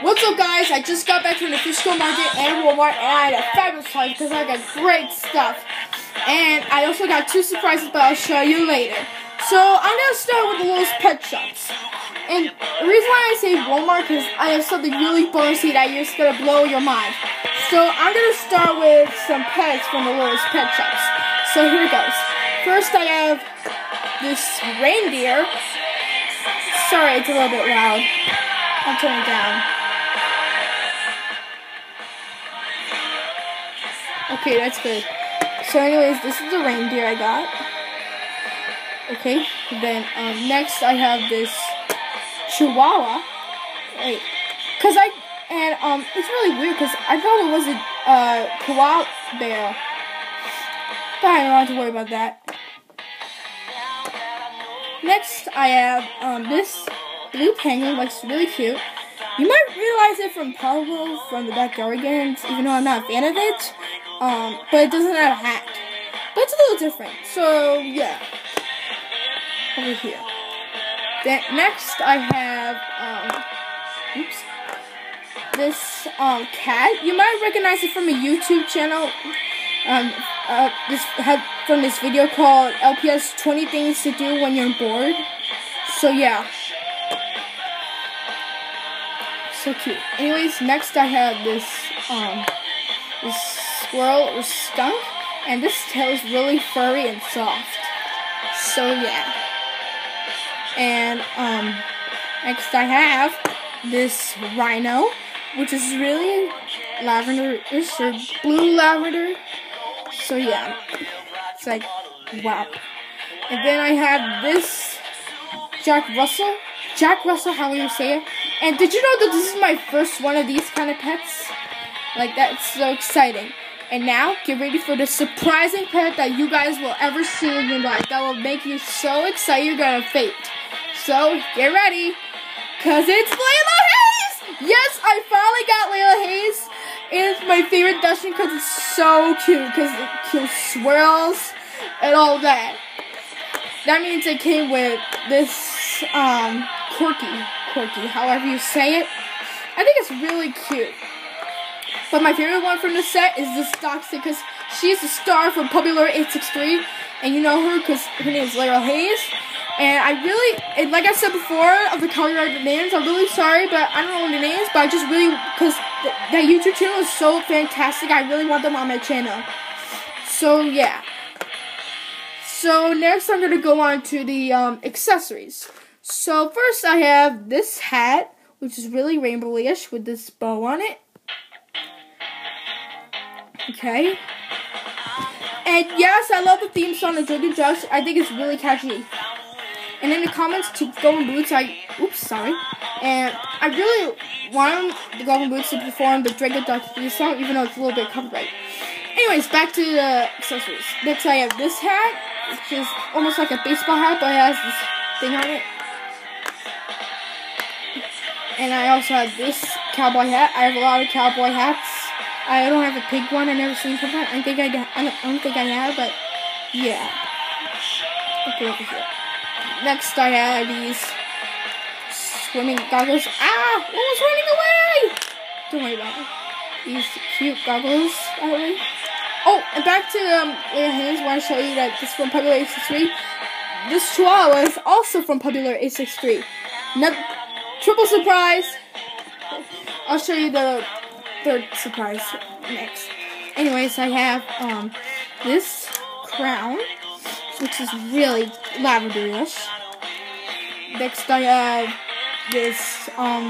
What's up, guys? I just got back from the Fishco Market and Walmart, and I had a fabulous time because I got great stuff. And I also got two surprises, but I'll show you later. So I'm gonna start with the Littlest Pet Shops. And the reason why I say Walmart is I have something really bonusy that is gonna blow your mind. So I'm gonna start with some pets from the Littlest Pet Shops. So here it goes. First, I have this reindeer. Sorry, it's a little bit loud. I'll turn it down. Okay, that's good. So anyways, this is the reindeer I got. Okay, then next I have this Chihuahua. Wait, it's really weird because I thought it was a koala bear. But I don't have to worry about that. Next I have this blue penguin, looks really cute. You might realize it from Pablo from the Backyardigans, even though I'm not a fan of it. But it doesn't have a hat. But it's a little different. So, yeah. Over here. Then, next, I have, this, cat. You might recognize it from a YouTube channel. From this video called LPS 20 Things to Do When You're Bored. So, yeah. So cute. Anyways, next I have this squirrel or skunk, and this tail is really furry and soft. So yeah. And next I have this rhino, which is really lavender-ish or blue lavender. So yeah. It's like wow. And then I have this Jack Russell, however you say it. And did you know that this is my first one of these kind of pets? Like, that's so exciting. And now, get ready for the surprising pet that you guys will ever see in your life. That will make you so excited you're gonna faint. So, get ready, because it's Layla Hayes! Yes, I finally got Layla Hayes. It's my favorite Dachshund because it's so cute, because it kills swirls and all that. That means it came with this, Corky, however you say it. I think it's really cute. But my favorite one from the set is this Doxy, because she's the star from Puppy Lore 863, and you know her because her name is Layla Hayes. And like I said before, of the copyrighted names, I'm really sorry, but I don't know the names, but I just really, because that YouTube channel is so fantastic, I really want them on my channel. So, yeah. So, next I'm going to go on to the accessories. So, first I have this hat, which is really rainbow-ish with this bow on it. Okay. And yes, I love the theme song of Drink and Drugs. I think it's really catchy. And in the comments to Golden Boots, And I really want the Golden Boots to perform the Drink and Drugs theme song, even though it's a little bit copyright. Anyways, back to the accessories. Next I have this hat, which is almost like a baseball hat, but it has this thing on it. And I also have this cowboy hat. I have a lot of cowboy hats. I don't have a pink one. I never seen one. I don't think I have, but yeah. Okay, over here. Next, I have these swimming goggles. Ah, one was running away. Don't worry about it. These cute goggles, by the way. Oh, and back to Layla Hayes. I want to show you that this is from Puppy Lore 863. This Chihuahua is also from Puppy Lore 863. Triple surprise. I'll show you the third surprise next. Anyways, I have this crown, which is really lavender-ish. Next, I have this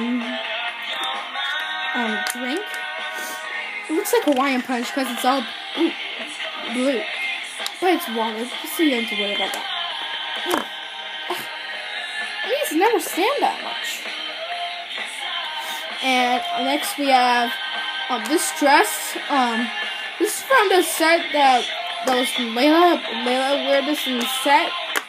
drink. It looks like Hawaiian Punch because it's all blue, but it's water. Just so you don't have to worry about that. These never stand that much. And next we have this dress. This is from the set that was Layla wear this in the set.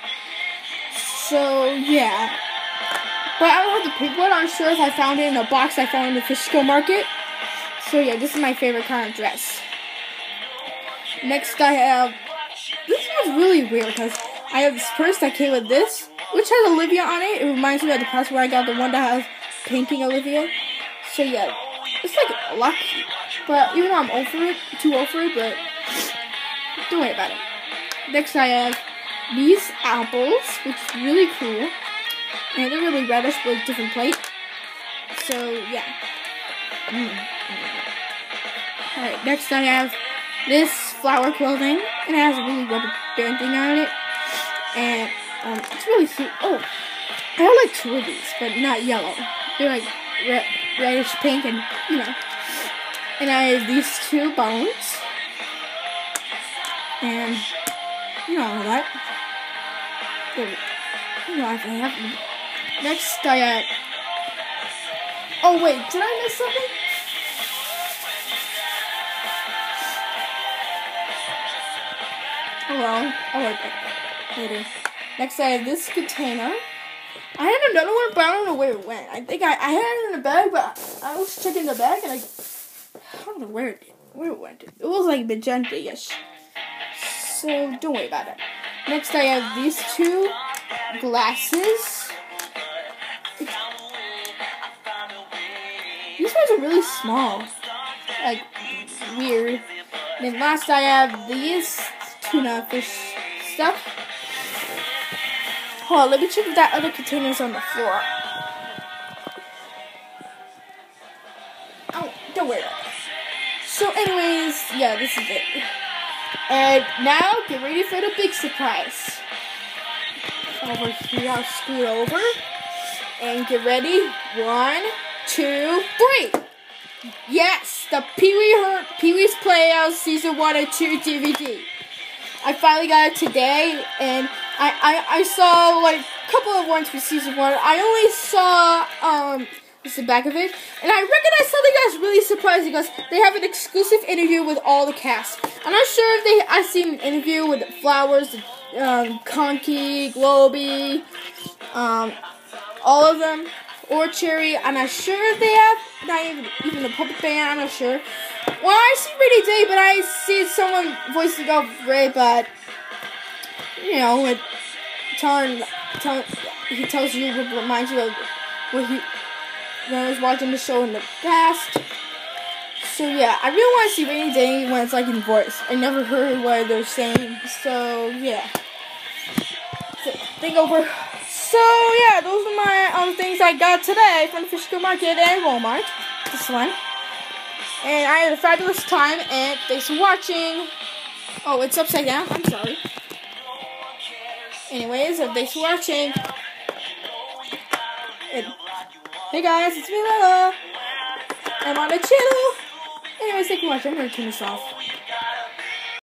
So yeah. But I don't have the pink one. I'm sure if I found it in a box I found in the Fishco Market. So yeah, this is my favorite kind of dress. Next I have, this one's really weird because I have this purse that came with this, which has Olivia on it. It reminds me of the past where I got the one that has painting Olivia. So yeah, it's like lucky. But even though I'm too old for it, but don't worry about it. Next I have these apples, which is really cool. And they're really reddish with different plate. So yeah. Alright, next I have this flower clothing. And it has a really rubber band thing on it. And it's really cute. Oh, I have like 2 of these, but not yellow. They're like reddish pink and, you know. And I have these 2 bones. And, you know all that. You know, I have them. Next I have... Oh wait, did I miss something? Oh well, I'll work it later. Next I have this container. I had another one, but I don't know where it went. I think I had it in the bag, but I was checking the bag and I don't know where it went. It was like magenta-ish. So don't worry about it. Next I have these 2 glasses. These ones are really small. Like, weird. And then last I have these tuna fish stuff. Hold on, let me check if that other container's on the floor. Oh, don't worry about it. So anyways, yeah, this is it. And now, get ready for the big surprise. Over here, I'll scoot over. And get ready. 1, 2, 3. Yes, the Pee-wee's Playhouse Season 1 and 2 DVD. I finally got it today, and I saw like a couple of ones for Season 1. I only saw this is the back of it, and I recognized something that's really surprising because they have an exclusive interview with all the cast. I'm not sure if I've seen an interview with Flowers, Conky, Globey, all of them, or Cherry. I'm not sure if they have, not even the puppet band, I'm not sure. Well, I see Rainy Day, but I see someone voicing out Ray, but, you know, with he tells you, reminds you of when I was watching the show in the past. So yeah, I really want to see Rainy Day when it's like in voice. I never heard what they're saying, so yeah. So, think over. So yeah, those are my things I got today from the Fish Market and Walmart. This one. And I had a fabulous time, and thanks for watching. Oh, it's upside down? I'm sorry. Anyways, thanks for watching. And, hey guys, it's me, Lila. I'm on the channel. Anyways, thanks for watching. I'm going to turn this off.